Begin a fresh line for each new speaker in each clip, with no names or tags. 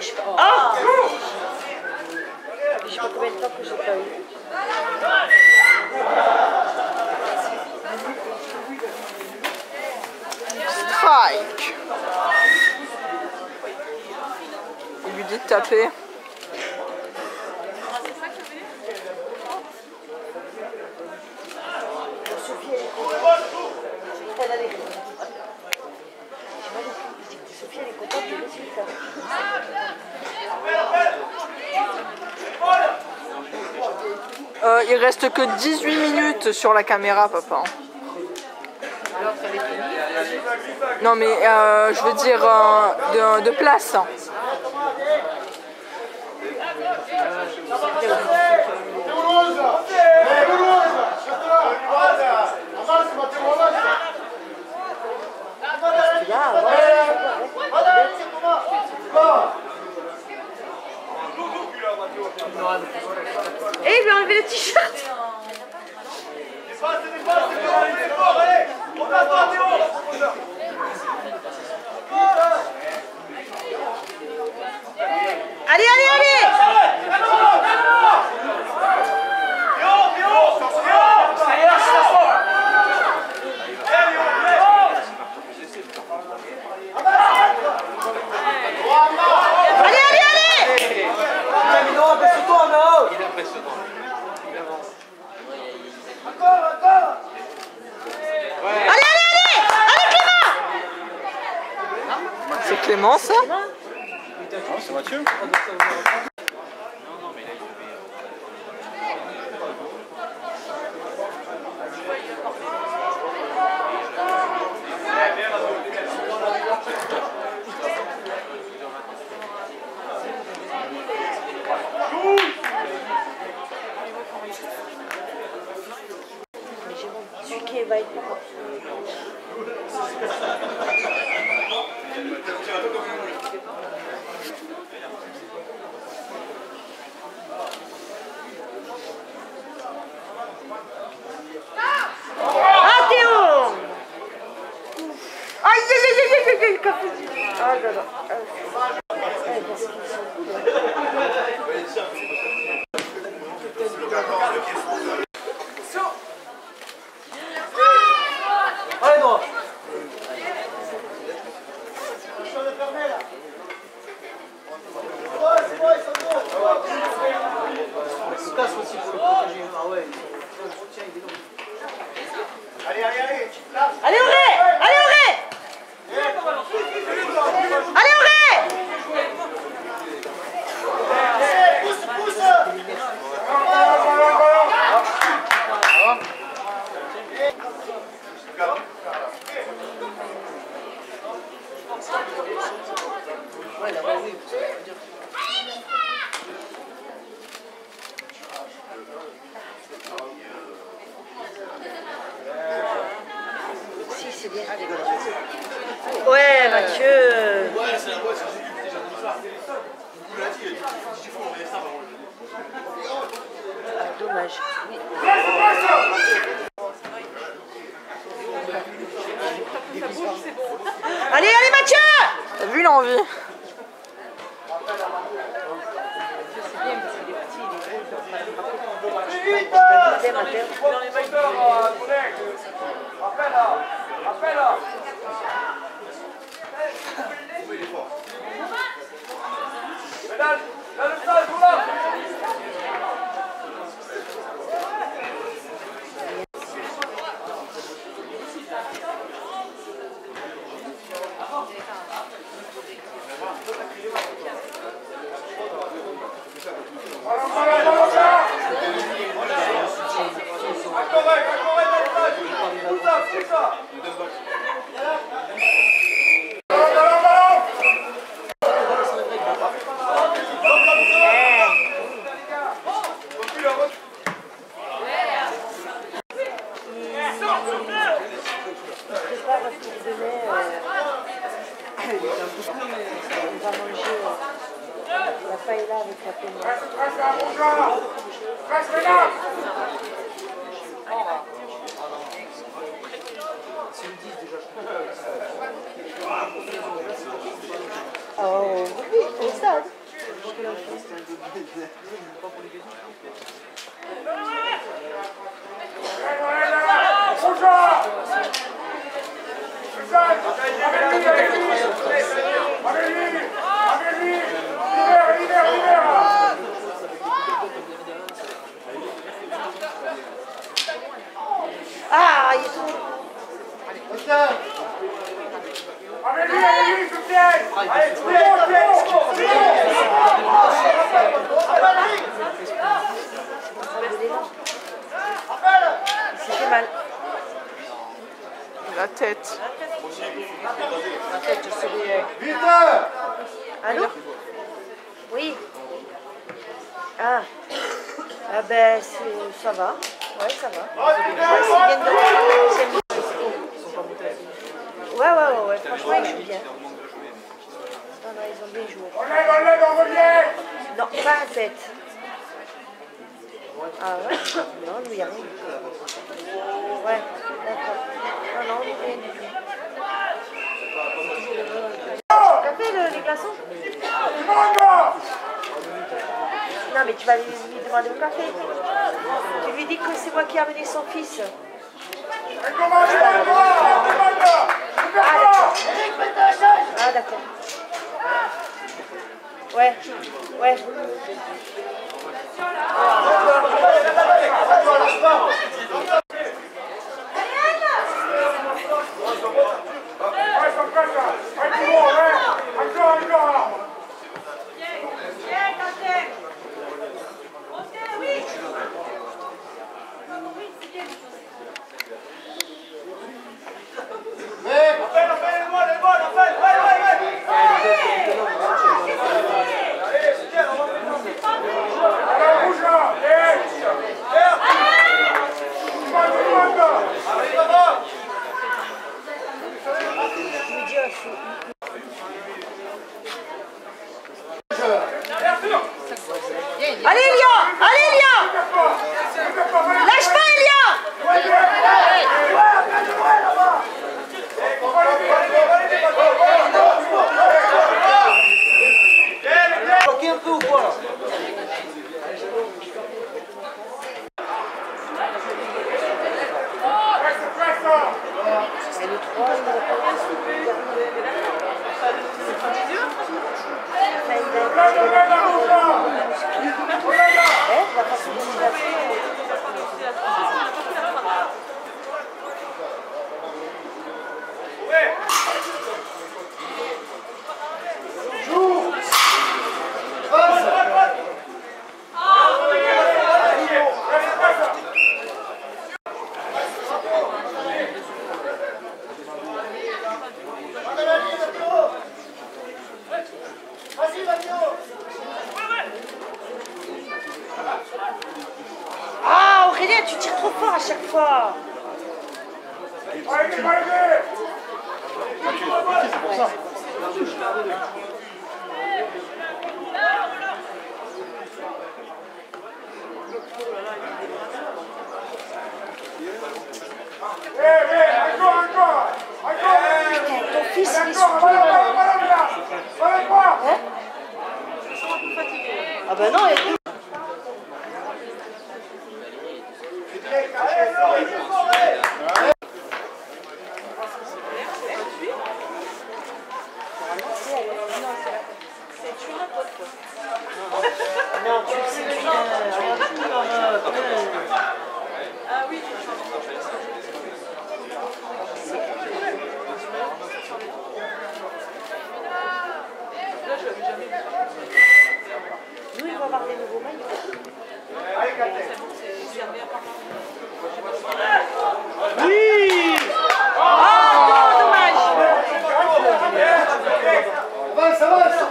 Ah! Je sais pas combien de temps que j'ai pas eu.
Strike. Il lui dit de taper.
Sophie, elle est contente de résultat.
Il reste que 18 minutes sur la caméra, papa. Non mais je veux dire de place.
Et il lui a enlevé le t-shirt. Allez, allez, allez! Allez, allez, allez!
Il est impressionnant. Il avance.
Allez, allez, allez! Allez, Clément!
C'est Clément, ça?
Non, c'est Mathieu.
Celui qui va être ah, Théo! Aïe, aïe, aïe, aïe, aïe, aïe, ah, là, là.
Allez, droit. Se casse aussi pour le protéger. Ah ouais.
Allez, Auré! Allez, Auré! Allez, Auré!
Ouais, là, oui.
Si, c'est bien. Ouais, Mathieu.
Ouais, c'est déjà dit ça. Il l'a dit, il faut envoyer ça.
Dommage. Allez, allez, Mathieu!
T'as vu l'envie?
La paella avec la peignoir. Oh, oui, au stade. Ah, il est trop...
Allez-y, soutiens! Allez,
C'était mal.
La tête.
La tête, je sais.
Vite!
Allô? Oui. Ah. Ah ben, ça va. Ouais, ça va. Ouais, c'est bien de... Ouais. Franchement, ils jouent bien. Non, ils ont bien joué.
On l'aide, on revient!
Non, pas un 7. Ah ouais? Non, nous, il n'y a rien du tout. Ouais, d'accord. Non, rien du tout. T'as fait les glaçons? Non, mais tu vas lui demander au café. Tu lui dis que c'est moi qui ai amené son fils. Ah, d'accord. Ouais. Allez, Elia! Lâche pas, Elia!
Bloqué un peu ou quoi?
Et le 3, il n'a pas Ah, Aurélien, tu tires trop fort à chaque fois.
C'est pour ça.
Putain, ton fils, il est sur toi. Hein? Ah bah non, il est... Non, tu sais,
Ah oui.
nous, il va avoir des nouveaux maillots.
Oui!
Ah, dommage.
Avance!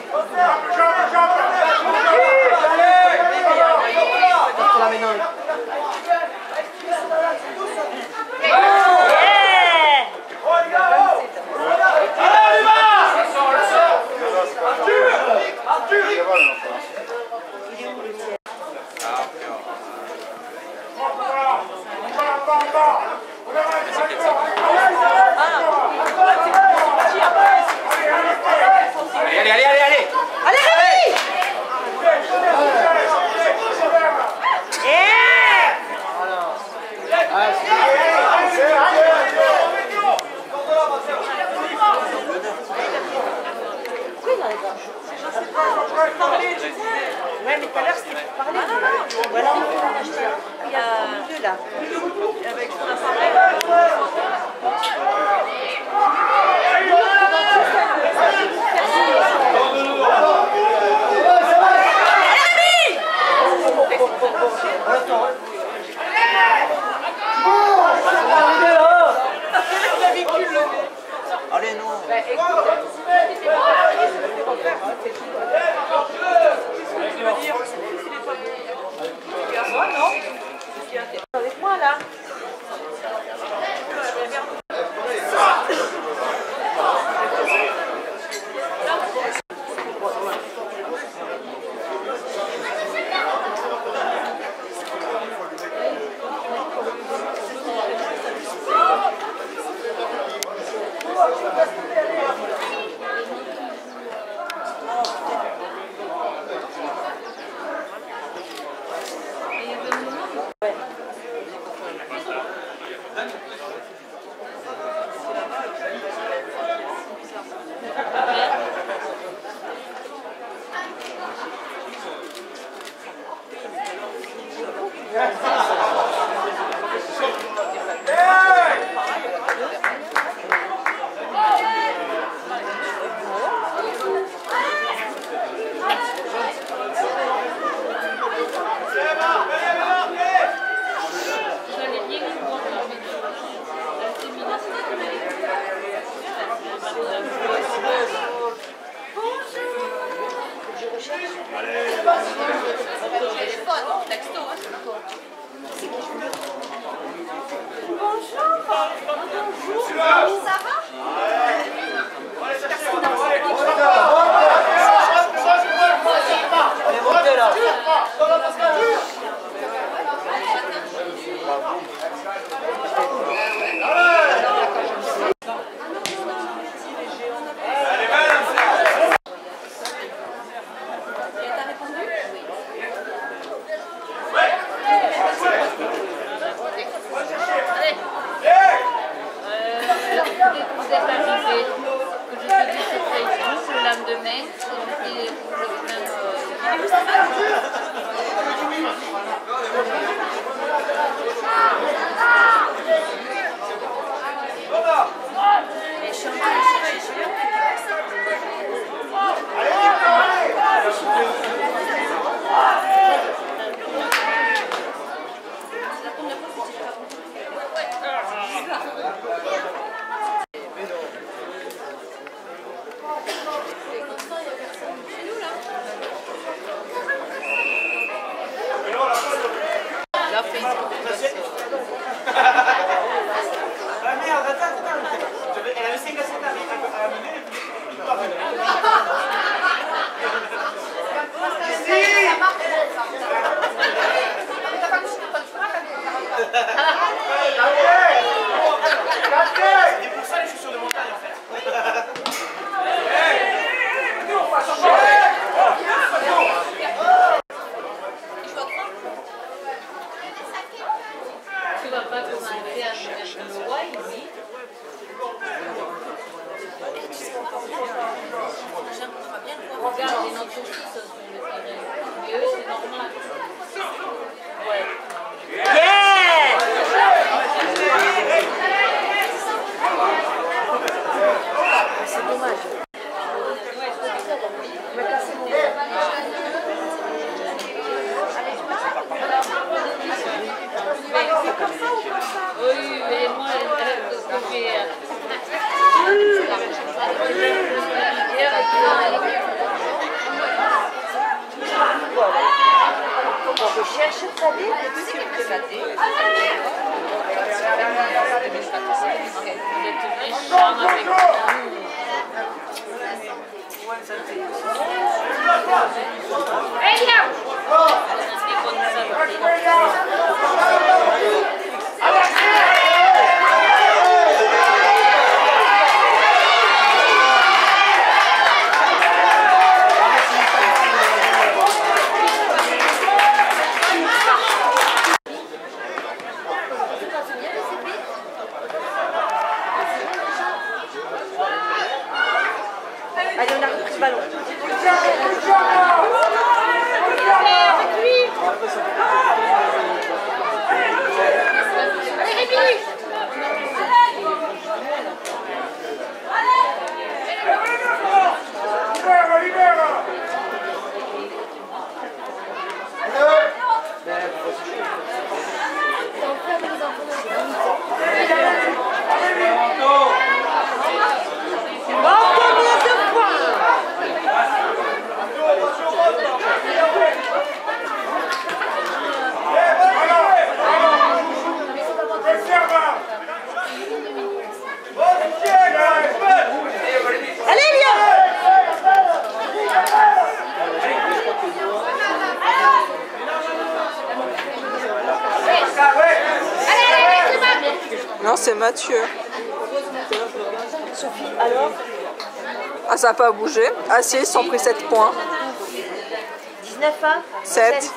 Là maintenant.
Allez!
Allez, Rémi! Ouais, mais tout à l'heure c'était pour parler. Voilà, il y a deux là. Avec
Allez, non.
avec moi là. Allez, on a repris le ballon.
c'est Mathieu.
Sophie, alors
Ah, ça n'a pas bougé. Ah si, ils sont pris 7 points.
19 à
7.